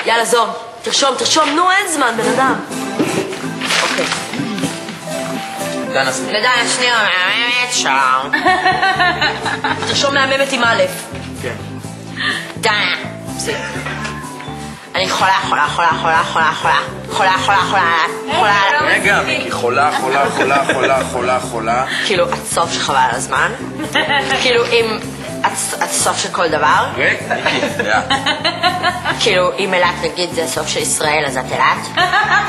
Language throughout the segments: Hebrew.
יאללה, זו. תרשום, נו, אין זמן, בן אדם. אוקיי. לדנה, שנייה, מהממת, שלום. תרשום מהממת עם א'. כן. דנה. אני חולה. רגע, מיקי, חולה. כאילו, עד סוף שחבל על הזמן. כאילו, אם עד סוף של כל דבר. רגע, מיקי, כאילו, אם אילת נגיד זה הסוף של ישראל, אז את אילת.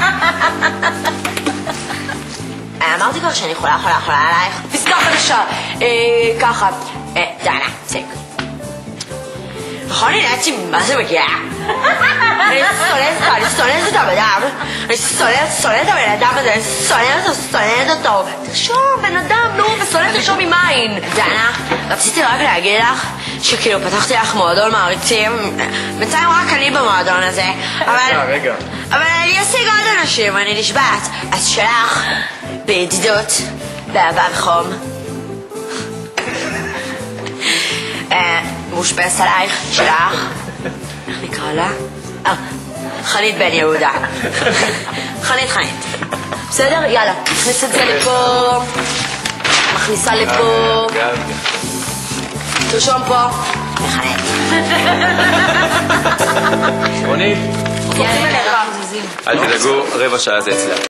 אמרתי כבר שאני חולה עלייך. פסקה חדשה. ככה. דנה, צק. נכון, אני יודעת מה זה מגיע. אני שונאת את הבן אדם. אני שונאת את הבן אדם הזה. שונאת אותו. תרשום, בן אדם, נו, ושונאת תרשום עם עין. דנה, רציתי רק להגיד לך שכאילו פתחתי לך מועדון מעריצים. בינתיים רק אני במועדון הזה. רגע. אבל אני אשיג עוד אנשים, אני נשבעת. אז שלך, בידידות, באהבה וחום. מושפס עלייך, שלך. איך נקרא לה? חנית בן יהודה. חנית. בסדר? יאללה, נכניס את זה לפה. מכניסה לפה. תרשום פה. וחנית. רונית. יאללה, אל תדאגו, רבע שעה זה אצלה.